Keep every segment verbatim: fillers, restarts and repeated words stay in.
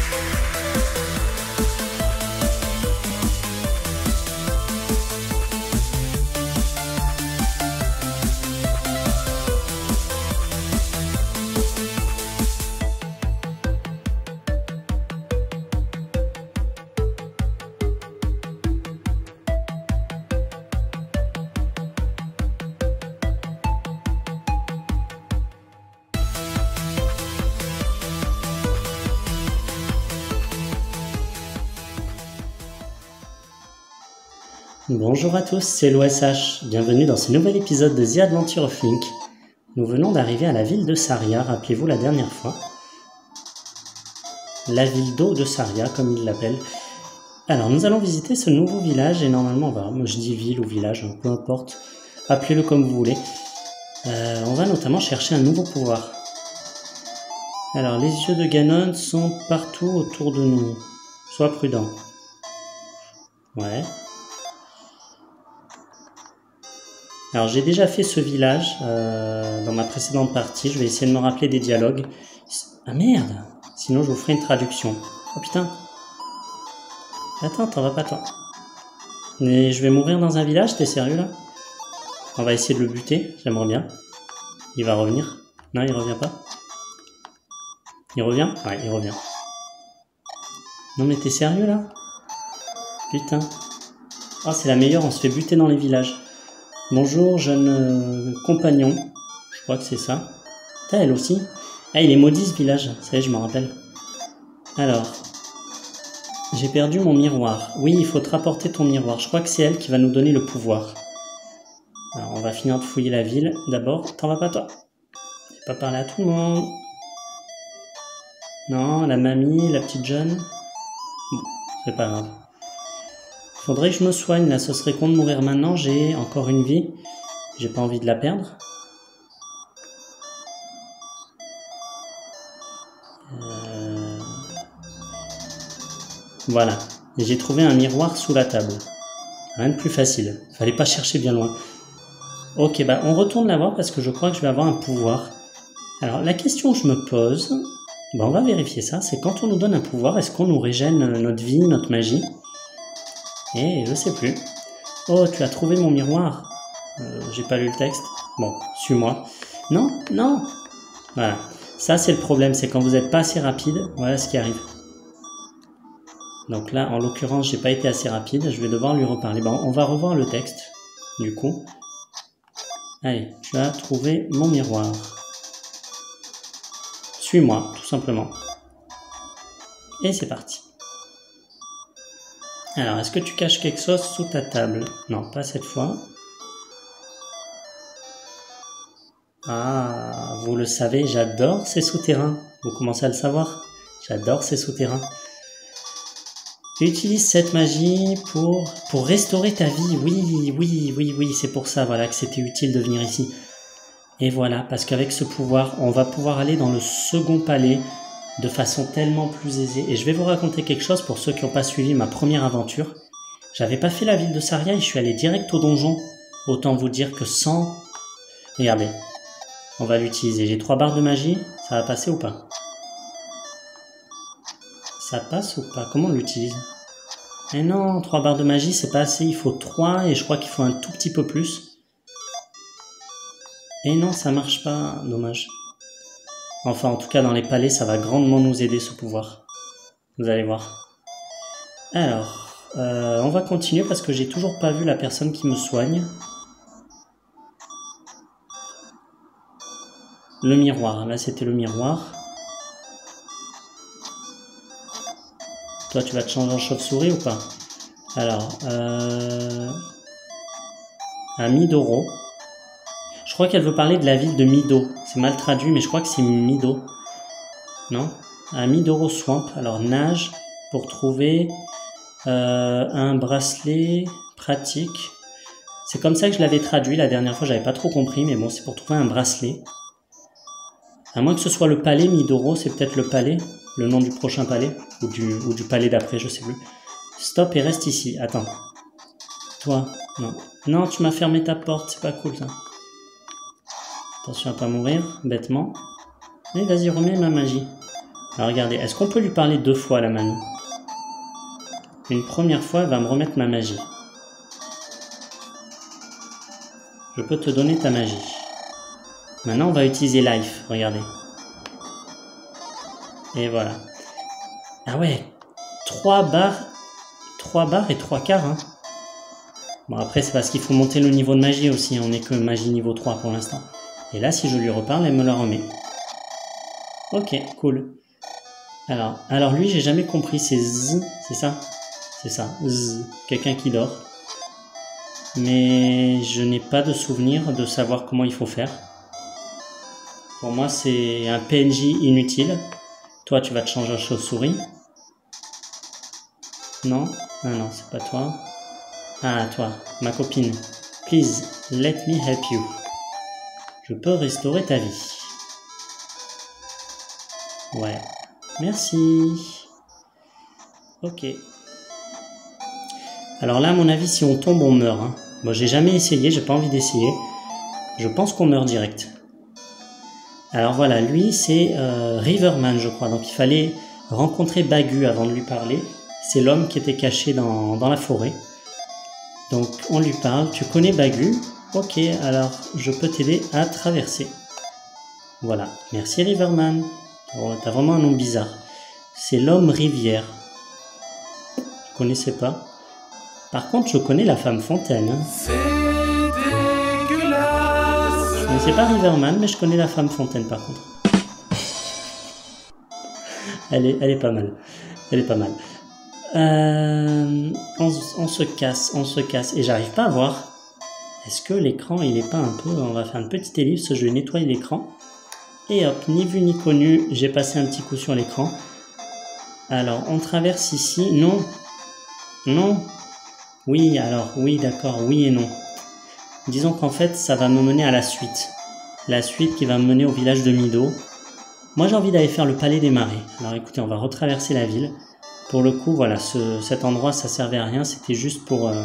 Bonjour à tous, c'est l'O S H. Bienvenue dans ce nouvel épisode de The Adventure of Link. Nous venons d'arriver à la ville de Saria, rappelez-vous la dernière fois. La ville d'eau de Saria, comme ils l'appellent. Alors, nous allons visiter ce nouveau village et normalement, on va, moi je dis ville ou village, hein, peu importe, appelez-le comme vous voulez. Euh, on va notamment chercher un nouveau pouvoir. Alors, les yeux de Ganon sont partout autour de nous. Sois prudent. Ouais. Alors j'ai déjà fait ce village euh, dans ma précédente partie, je vais essayer de me rappeler des dialogues. Ah merde, sinon je vous ferai une traduction. Oh putain. Attends, t'en vas pas toi. Mais je vais mourir dans un village, t'es sérieux là? On va essayer de le buter, j'aimerais bien. Il va revenir? Non, il revient pas. Il revient? Ouais, il revient. Non mais t'es sérieux là? Putain. Oh c'est la meilleure, on se fait buter dans les villages. Bonjour, jeune euh, compagnon. Je crois que c'est ça. T'as elle aussi. Ah, il est maudit ce village. Ça y est, je m'en rappelle. Alors. J'ai perdu mon miroir. Oui, il faut te rapporter ton miroir. Je crois que c'est elle qui va nous donner le pouvoir. Alors, on va finir de fouiller la ville. D'abord, t'en vas pas toi. J'ai pas parlé à tout le monde. Non, la mamie, la petite jeune. Bon, c'est pas grave. Faudrait que je me soigne, là, ce serait con de mourir maintenant, j'ai encore une vie, j'ai pas envie de la perdre. Euh... Voilà, et j'ai trouvé un miroir sous la table. Rien de plus facile, fallait pas chercher bien loin. Ok, bah on retourne la voir parce que je crois que je vais avoir un pouvoir. Alors la question que je me pose, bah on va vérifier ça, c'est quand on nous donne un pouvoir, est-ce qu'on nous régène notre vie, notre magie ? Eh, je sais plus. Oh, tu as trouvé mon miroir. Euh, j'ai pas lu le texte. Bon, suis-moi. Non, non. Voilà. Ça, c'est le problème, c'est quand vous n'êtes pas assez rapide, voilà ce qui arrive. Donc là, en l'occurrence, j'ai pas été assez rapide. Je vais devoir lui reparler. Bon, on va revoir le texte, du coup. Allez, tu as trouvé mon miroir. Suis-moi, tout simplement. Et c'est parti. Alors, est-ce que tu caches quelque chose sous ta table? Non, pas cette fois. Ah, vous le savez, j'adore ces souterrains. Vous commencez à le savoir? J'adore ces souterrains. Tu utilises cette magie pour, pour restaurer ta vie. Oui, oui, oui, oui, c'est pour ça voilà, que c'était utile de venir ici. Et voilà, parce qu'avec ce pouvoir, on va pouvoir aller dans le second palais de façon tellement plus aisée. Et je vais vous raconter quelque chose pour ceux qui n'ont pas suivi ma première aventure. J'avais pas fait la ville de Saria et je suis allé direct au donjon. Autant vous dire que sans... Regardez, on va l'utiliser. J'ai trois barres de magie, ça va passer ou pas? Ça passe ou pas? Comment on l'utilise? Eh non, trois barres de magie, c'est pas assez. Il faut trois et je crois qu'il faut un tout petit peu plus. Et non, ça marche pas. Dommage. Enfin, en tout cas, dans les palais, ça va grandement nous aider, ce pouvoir. Vous allez voir. Alors, euh, on va continuer parce que j'ai toujours pas vu la personne qui me soigne. Le miroir. Là, c'était le miroir. Toi, tu vas te changer en chauve-souris ou pas? Alors, euh... à Midoro. Je crois qu'elle veut parler de la ville de Mido. C'est mal traduit, mais je crois que c'est Mido. Non? À Midoro Swamp. Alors, nage pour trouver euh, un bracelet pratique. C'est comme ça que je l'avais traduit la dernière fois. J'avais pas trop compris, mais bon, c'est pour trouver un bracelet. À moins que ce soit le palais Midoro, c'est peut-être le palais, le nom du prochain palais, ou du, ou du palais d'après, je sais plus. Stop et reste ici. Attends. Toi, non. Non, tu m'as fermé ta porte, c'est pas cool ça. Attention à pas mourir, bêtement. Et vas-y, remets ma magie. Alors regardez, est-ce qu'on peut lui parler deux fois la mamie? Une première fois, elle va me remettre ma magie. Je peux te donner ta magie. Maintenant, on va utiliser Life, regardez. Et voilà. Ah ouais, trois barres, trois barres et trois quarts. Hein. Bon, après, c'est parce qu'il faut monter le niveau de magie aussi. On n'est que magie niveau trois pour l'instant. Et là, si je lui reparle, elle me la remet. Ok, cool. Alors, alors lui, j'ai jamais compris. C'est Z, c'est ça? C'est ça, Z. Quelqu'un qui dort. Mais je n'ai pas de souvenir de savoir comment il faut faire. Pour moi, c'est un P N J inutile. Toi, tu vas te changer en chauve-souris. Non? Ah non, c'est pas toi. Ah, toi, ma copine. Please, let me help you. Je peux restaurer ta vie. Ouais. Merci. Ok. Alors là, à mon avis, si on tombe, on meurt. Hein. Bon, j'ai jamais essayé, j'ai pas envie d'essayer. Je pense qu'on meurt direct. Alors voilà, lui, c'est euh, Riverman, je crois. Donc il fallait rencontrer Bagu avant de lui parler. C'est l'homme qui était caché dans, dans la forêt. Donc on lui parle. Tu connais Bagu? Ok, alors je peux t'aider à traverser. Voilà. Merci Riverman. Oh, t'as vraiment un nom bizarre. C'est l'homme rivière. Je connaissais pas. Par contre, je connais la femme fontaine. C'est dégueulasse. Je connaissais pas Riverman, mais je connais la femme fontaine par contre. Elle est, elle est pas mal. Elle est pas mal. Euh, on, on se casse, on se casse. Et j'arrive pas à voir. Est-ce que l'écran, il est pas un peu... On va faire une petite ellipse, je vais nettoyer l'écran. Et hop, ni vu ni connu, j'ai passé un petit coup sur l'écran. Alors, on traverse ici. Non. Non. Oui, alors, oui, d'accord, oui et non. Disons qu'en fait, ça va me mener à la suite. La suite qui va me mener au village de Mido. Moi, j'ai envie d'aller faire le palais des marais. Alors, écoutez, on va retraverser la ville. Pour le coup, voilà, ce, cet endroit, ça servait à rien. C'était juste pour... Euh...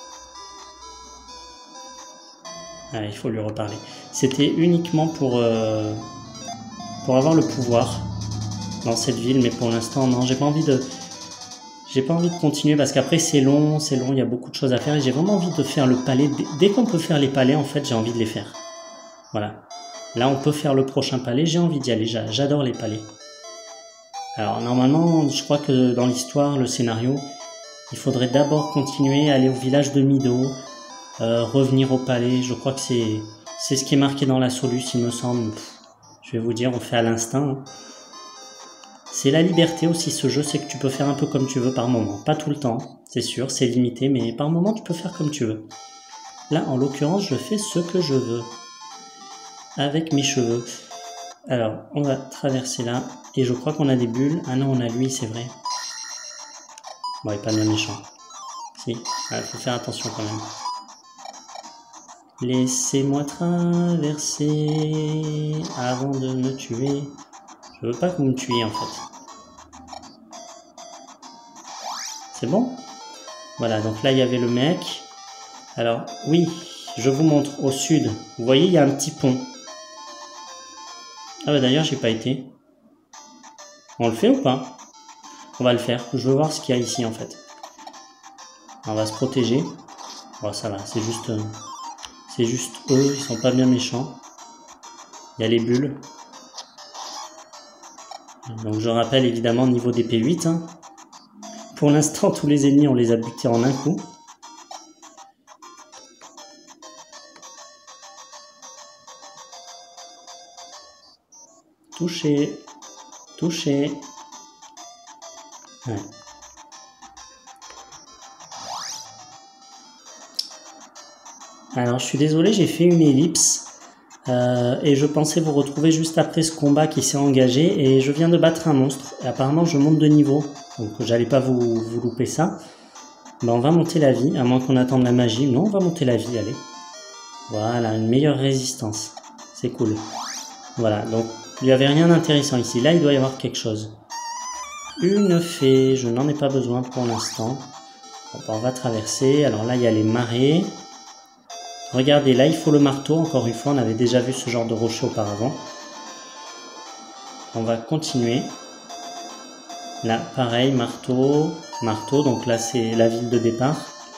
Ah, il faut lui reparler. C'était uniquement pour... Euh... pour avoir le pouvoir dans cette ville. Mais pour l'instant, non, j'ai pas envie de... J'ai pas envie de continuer parce qu'après c'est long, c'est long, il y a beaucoup de choses à faire et j'ai vraiment envie de faire le palais. Dès qu'on peut faire les palais, en fait, j'ai envie de les faire. Voilà. Là, on peut faire le prochain palais, j'ai envie d'y aller, j'adore les palais. Alors, normalement, je crois que dans l'histoire, le scénario, il faudrait d'abord continuer, aller au village de Mido, euh, revenir au palais. Je crois que c'est c'est ce qui est marqué dans la soluce, il me semble. Pff, je vais vous dire, on fait à l'instinct. Hein. C'est la liberté aussi ce jeu, c'est que tu peux faire un peu comme tu veux par moment. Pas tout le temps, c'est sûr, c'est limité, mais par moment tu peux faire comme tu veux. Là, en l'occurrence, je fais ce que je veux. Avec mes cheveux. Alors, on va traverser là. Et je crois qu'on a des bulles. Ah non, on a lui, c'est vrai. Bon, il est pas bien méchant. Si, il faut faire attention quand même. Laissez-moi traverser avant de me tuer. Je veux pas que vous me tuiez en fait. C'est bon? Voilà, donc là il y avait le mec. Alors oui, je vous montre au sud. Vous voyez, il y a un petit pont. Ah bah d'ailleurs, j'ai pas été. On le fait ou pas? On va le faire. Je veux voir ce qu'il y a ici en fait. On va se protéger. Bon, ça va, c'est juste... Euh, c'est juste eux, ils sont pas bien méchants. Il y a les bulles. Donc je rappelle évidemment niveau D P huit. Hein. Pour l'instant, tous les ennemis, on les a butés en un coup. Touché. Touché. Ouais. Alors je suis désolé, j'ai fait une ellipse. Euh, et je pensais vous retrouver juste après ce combat qui s'est engagé et je viens de battre un monstre et apparemment je monte de niveau donc j'allais pas vous, vous louper ça. Ben, on va monter la vie à moins qu'on attende la magie. Non, on va monter la vie, allez. Voilà, une meilleure résistance, c'est cool. Voilà, donc il n'y avait rien d'intéressant ici. Là il doit y avoir quelque chose. Une fée, je n'en ai pas besoin pour l'instant. Bon, ben, on va traverser. Alors là il y a les marais. Regardez, là il faut le marteau, encore une fois, on avait déjà vu ce genre de rocher auparavant. On va continuer. Là, pareil, marteau, marteau, donc là c'est la ville de départ.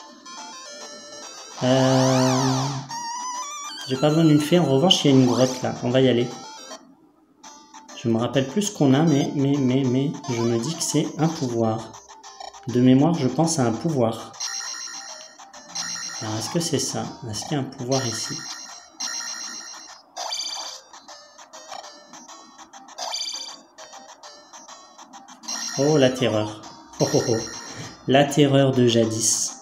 Euh... J'ai pas besoin d'une fée, en revanche il y a une grotte là, on va y aller. Je me rappelle plus ce qu'on a, mais, mais, mais, mais, je me dis que c'est un pouvoir. De mémoire, je pense à un pouvoir. Alors, est-ce que c'est ça? Est-ce qu'il y a un pouvoir ici? Oh, la terreur. Oh, oh, oh. La terreur de jadis.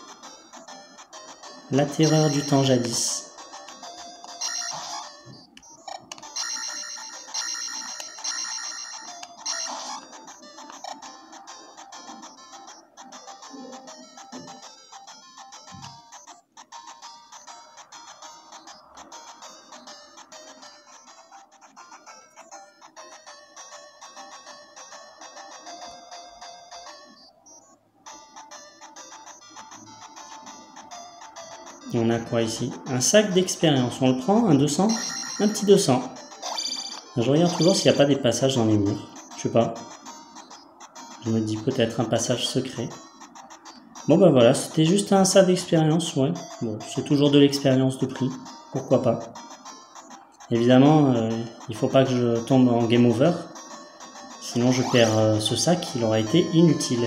La terreur du temps jadis. Et on a quoi ici? Un sac d'expérience. On le prend? Un deux cents? Un petit deux cents. Je regarde toujours s'il n'y a pas des passages dans les murs. Je sais pas. Je me dis peut-être un passage secret. Bon ben voilà, c'était juste un sac d'expérience, ouais. Bon, c'est toujours de l'expérience de prix. Pourquoi pas. Évidemment, euh, il faut pas que je tombe en game over. Sinon je perds euh, ce sac, il aura été inutile.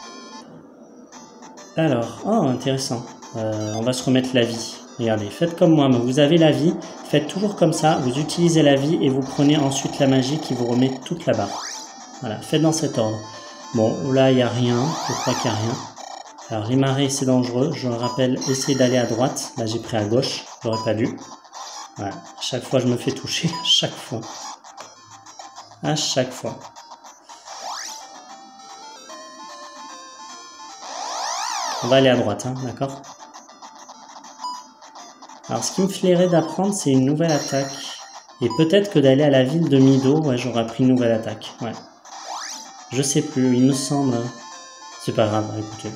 Alors, oh intéressant. Euh, on va se remettre la vie. Regardez, faites comme moi, vous avez la vie, faites toujours comme ça, vous utilisez la vie et vous prenez ensuite la magie qui vous remet toute la barre. Voilà, faites dans cet ordre. Bon, là il n'y a rien, je crois qu'il n'y a rien. Alors les marais c'est dangereux, je me rappelle, essayez d'aller à droite, là j'ai pris à gauche, j'aurais pas dû. Voilà, à chaque fois je me fais toucher, à chaque fois. À chaque fois. On va aller à droite, hein, d'accord? Alors, ce qui me plairait d'apprendre, c'est une nouvelle attaque. Et peut-être que d'aller à la ville de Mido, ouais, j'aurais appris une nouvelle attaque. Ouais. Je sais plus, il me semble. C'est pas grave, écoutez.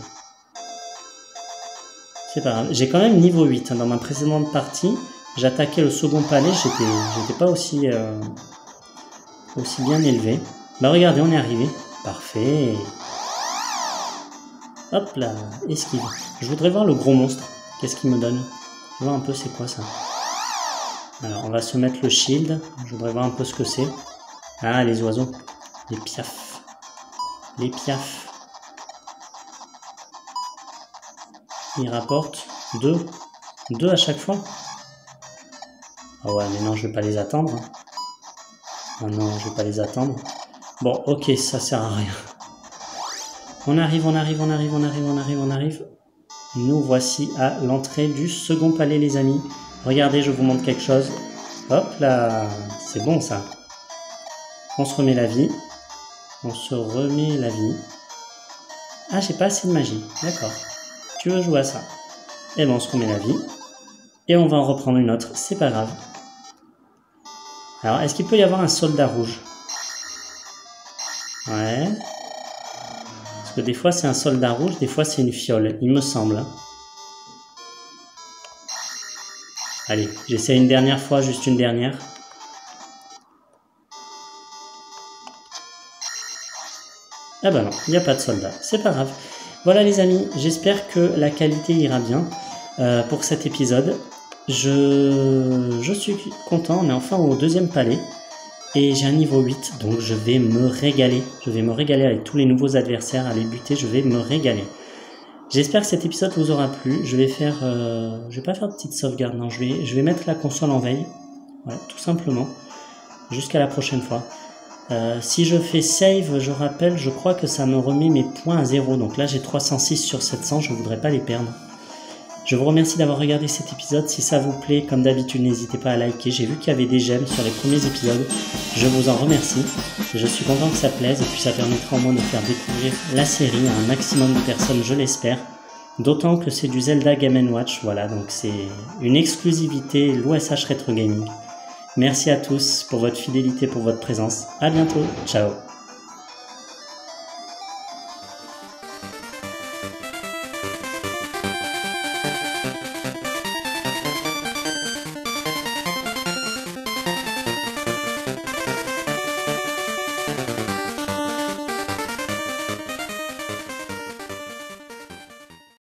C'est pas grave. J'ai quand même niveau huit. Hein. Dans ma précédente partie, j'attaquais le second palais, j'étais j'étais pas aussi, euh, aussi bien élevé. Bah regardez, on est arrivé. Parfait. Hop là, esquive. Je voudrais voir le gros monstre. Qu'est-ce qu'il me donne? Je vois un peu c'est quoi ça. Alors on va se mettre le shield. Je voudrais voir un peu ce que c'est. Ah les oiseaux. Les piafs. Les piafs. Ils rapportent deux. Deux à chaque fois. Ah ouais mais non je vais pas les attendre. Ah non je vais pas les attendre. Bon ok ça sert à rien. On arrive, on arrive, on arrive, on arrive, on arrive, on arrive. Nous voici à l'entrée du second palais, les amis. Regardez, je vous montre quelque chose. Hop là, c'est bon ça. On se remet la vie. On se remet la vie. Ah, j'ai pas assez de magie. D'accord. Tu veux jouer à ça? Eh ben, on se remet la vie. Et on va en reprendre une autre. C'est pas grave. Alors, est-ce qu'il peut y avoir un soldat rouge? Ouais. Parce que des fois c'est un soldat rouge, des fois c'est une fiole, il me semble. Allez, j'essaie une dernière fois, juste une dernière. Ah bah non, il n'y a pas de soldat, c'est pas grave. Voilà les amis, j'espère que la qualité ira bien euh, pour cet épisode. Je, je suis content, on est enfin au deuxième palais. Et j'ai un niveau huit, donc je vais me régaler. Je vais me régaler avec tous les nouveaux adversaires, à les buter, je vais me régaler. J'espère que cet épisode vous aura plu. Je vais faire... Euh, je vais pas faire de petite sauvegarde, non. Je vais, je vais mettre la console en veille. Voilà, tout simplement. Jusqu'à la prochaine fois. Euh, si je fais save, je rappelle, je crois que ça me remet mes points à zéro. Donc là, j'ai trois cent six sur sept cents, je ne voudrais pas les perdre. Je vous remercie d'avoir regardé cet épisode. Si ça vous plaît, comme d'habitude, n'hésitez pas à liker. J'ai vu qu'il y avait des j'aime sur les premiers épisodes. Je vous en remercie. Je suis content que ça plaise et puis ça permettra au moins de faire découvrir la série à un maximum de personnes, je l'espère. D'autant que c'est du Zelda Game and Watch. Voilà, donc c'est une exclusivité l'O S H Retro Gaming. Merci à tous pour votre fidélité, pour votre présence. À bientôt. Ciao.